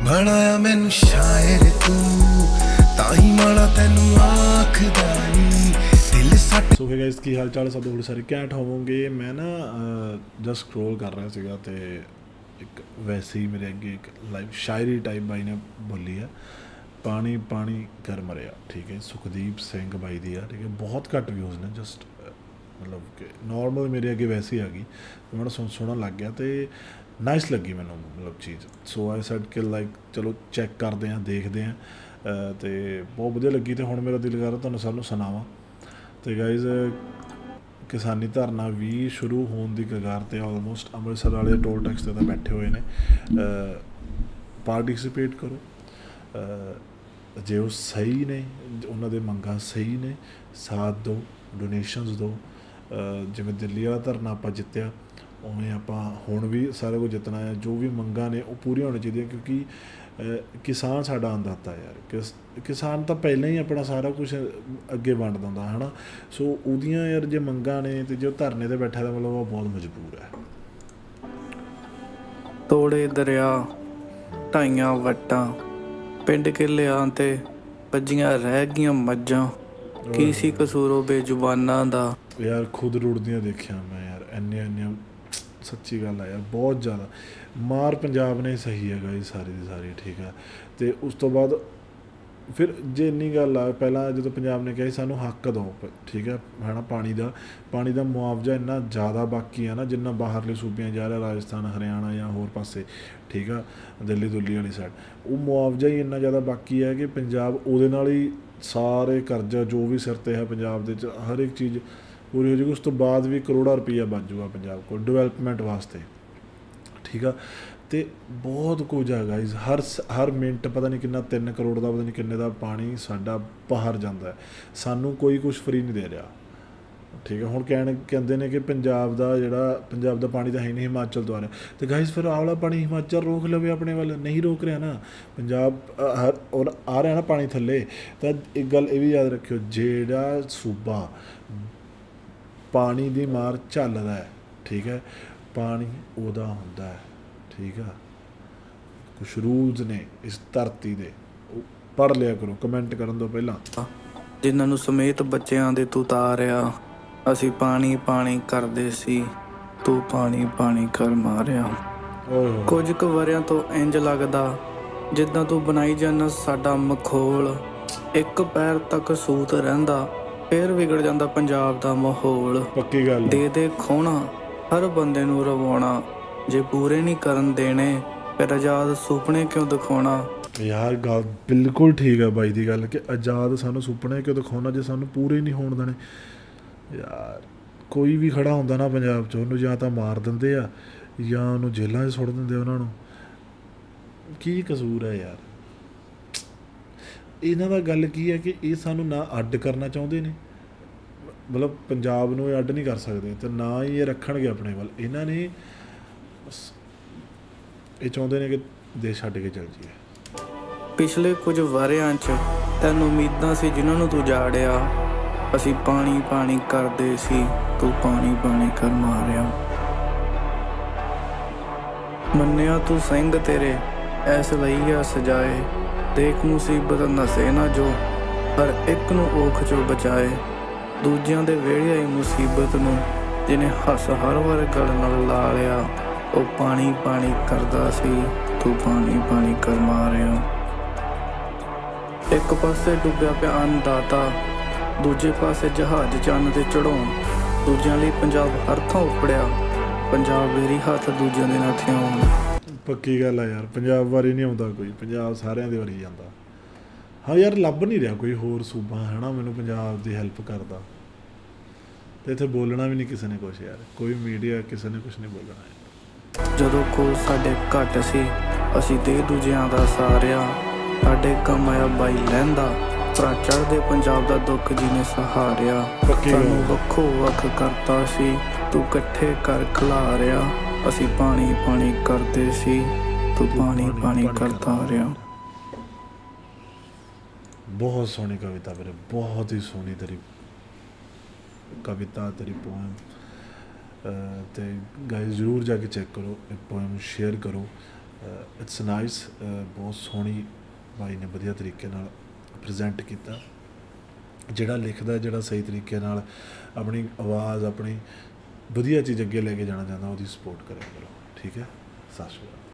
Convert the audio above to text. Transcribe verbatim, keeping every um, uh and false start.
बनाया मैनू शायर तू ताही माड़ा तैनू आखदा नी दिल सट। सो गाइस की हाल चाल सब बड़े सारे घैंट होवोगे। मैं ना जस्ट स्क्रॉल कर रहा सीगा ते एक वैसे ही मेरे अगे एक लाइव शायरी टाइप बाई ने बोली है, पानी पानी कर मरिया, ठीक है, सुखदीप सिंह बाई दी है, ठीक है। बहुत घट व्यूज़ ने, जस्ट मतलब कि नॉर्मल मेरे अगे वैसे ही आ गई, तो मैं सुन सुनन लग गया तो नाइस लगी मैनू मतलब चीज़। सो आई सैड कि लाइक चलो चैक करते हैं देखते हैं, तो बहुत वधिया लगी। तो हुण मेरा दिल कर रहा तुहानूं सबनूं सुणावां। तो गाइज किसानी धरना भी शुरू होने की कगार ते ऑलमोस्ट अमृतसर वाले टोल टैक्स ते बैठे हुए ने। पार्टिसिपेट करो, जे वो सही ने उन्होंने दे मंगां सही ने साथ दो, डोनेशनस दो। जिवें दिल्ली वाला धरना आपां जित्तिया उवें आपां हुण भी सारा कुछ जितना है, जो भी मंगां ने वो पूरी होनी चाहिए, क्योंकि किसान साडा अन्नदाता यार। किस किसान तो पहले ही अपना सारा कुछ अगे वंड दिंदा है ना। सो उहदियां यार जे मंगां ने ते जो धरने ते बैठा था मतलब वो बहुत मजबूर है। तोड़े दरिया ढाइयां वट्टां पिंड किलियां ते भज्जियां रह गईयां मज्जां, की सी कसूरो बेजुबानां दा। यार खुद रुड़दियां देखिया मैं यार, इन्ने इन्ने सच्ची गल है यार, बहुत ज़्यादा मार पंजाब ने सही है गाई सारी दी सारी, ठीक है। तो उस तो बाद फिर जे इन्नी गल आ, पहला जो पंजाब ने कहा सानू हक दो, ठीक है है ना, पानी का पानी का मुआवजा इन्ना ज़्यादा बाकी है ना, जिन्ना बाहरले सूबियां जा रहा, राजस्थान हरियाणा या होर पासे, ठीक है, दिल्ली दुल्ली वाली साइड, वो मुआवजा ही इन्ना ज़्यादा बाकी है कि पंजाब उहदे नाल ही सारे करजा जो भी सिर ते है पंजाब दे हर एक चीज़ पूरी हो जाएगी। उस तो बाद भी करोड़ा रुपया बच जूगा पंजाब को डिवेलपमेंट वास्ते, ठीक है। तो बहुत कुछ है गाइज, हर हर मिनट पता नहीं कितना तीन करोड़ का पता नहीं किन्ने का पानी साडा बाहर जाता है, सानू कोई कुछ फ्री नहीं दे रहा, ठीक है। हुण कहण कहते हैं कि पंजाब का जिहड़ा पंजाब का पानी तो है नहीं, हिमाचल तो आ रहा, तो गाइज फिर आह वाला पानी हिमाचल रोक लवे अपने वाल, नहीं रोक रहा ना पंजाब हर और आ रहा ना पानी थले। तो एक गल ये भी याद रखियो, जिहड़ा सूबा पानी की मार झलदा है, ठीक है, पानी उहदा हुंदा है, ठीक है। कुछ रूल्स ने इस धरती दे, पढ़ लिया करो, कमेंट करन दो पहला। जिन्हां नूं समेत बच्चिआं दे तू तारिया, असी पानी पानी करदे सी, तू पानी पानी कर मारिया। कुछ क वरियां तो इंज लगदा जिद्दां तू बनाई जाना साडा मखौल, एक पैर तक सूत रहिंदा फिर विगड़ जाता पंजाब दा माहौल। पक्की गल दे दे खोना हर बंदे नूं रवाउणा, जे पूरे नहीं करन देने फिर आज़ाद सुपने क्यों दिखाउणा। यार गल बिल्कुल ठीक है बाई दी गल कि आज़ाद सानू सुपने क्यों दिखाउणा जे सानू पूरे नहीं होण देने। यार कोई भी खड़ा हुंदा ना पंजाब च, उहनूं जां तां मार दिंदे आ जां उहनूं जेलां च सुੱਟ दिंदे उहनां नूं। की कसूर है यार इन्हां दा? गल की है कि ये सानू ना अड्ड करना चाहुंदे ने, मतलब पंजाब नूं अड्ड नहीं कर सकते, तो ना ही ये रखणगे अपने वाल। इन्हां ने बस ये चाहुंदे ने कि देश छड्ड के चल जाइए। पिछले कुछ वरियां च तैनूं उम्मीदां सी जिन्हां नूं तू जाड़िया, असी पानी पानी करदे सी, तू पानी पानी कर मारिया। मन्निया तू ਸਿੰਘ तेरे ऐस लईया सजाए, देख मुसीबत नसे ना जो हर एक नूं औख चों बचाए। दूजियां दे वेड़े आई मुसीबत नूं जिन्हें हस हर वार गल नाल ला लिया, ओ पानी पानी करदा सी, तू पानी पानी कर मारिया। एक पासे डुब्बिया पिया अन्नदाता, दूजे पासे जहाज चंन ते चढ़ाउण, दूजियां लई पंजाब हर थां उपड़िया, पंजाब वेरी हत्थ दूजियां दे नाथे आउण। पक्की गल है यार, पंजाब वारी नहीं आउंदा कोई, पंजाब सारिਆਂ ਦੇ ਵਾਰੀ ਜਾਂਦਾ। हाँ यार ਲੱਭ नहीं रहा कोई होर सूबा है ना मैनू पंजाब की हैल्प करता, तो इत्थे बोलना भी नहीं किसी ने कुछ यार, कोई मीडिया किसी ने कुछ नहीं बोलना है। जदों कोल साडे घट सी असी दे दूजियां दा सारिया, साडे कम आया बाई लैंदा, भरा चढ़दे पंजाब दा दुख जिने सहारिया। सानू वक्खो वख करता सी, तू कट्ठे कर खलारिया, असी पानी पानी करते सी, तू पानी पानी करता रहा। बहुत सोहनी कविता मेरे, बहुत ही सोहनी तेरी कविता, तेरी पोएम। तो गाइस जरूर जाके चेक करो, पोएम शेयर करो, ਇਟਸ ਨਾਈਸ, ਬਹੁਤ ਸੋਹਣੀ ਬਾਈ ਨੇ ਵਧੀਆ ਤਰੀਕੇ ਨਾਲ ਪ੍ਰੈਜੈਂਟ ਕੀਤਾ। ਜਿਹੜਾ ਲਿਖਦਾ, ਜਿਹੜਾ ਸਹੀ ਤਰੀਕੇ ਨਾਲ ਆਪਣੀ ਆਵਾਜ਼, ਆਪਣੀ ਵਧੀਆ ਚੀਜ਼ ਅੱਗੇ ਲੈ ਕੇ ਜਾਣਾ ਚਾਹੁੰਦਾ, ਉਹਦੀ ਸਪੋਰਟ ਕਰਿਆ ਕਰੋ। ਠੀਕ ਹੈ, ਸਤਿ ਸ਼੍ਰੀ ਅਕਾਲ।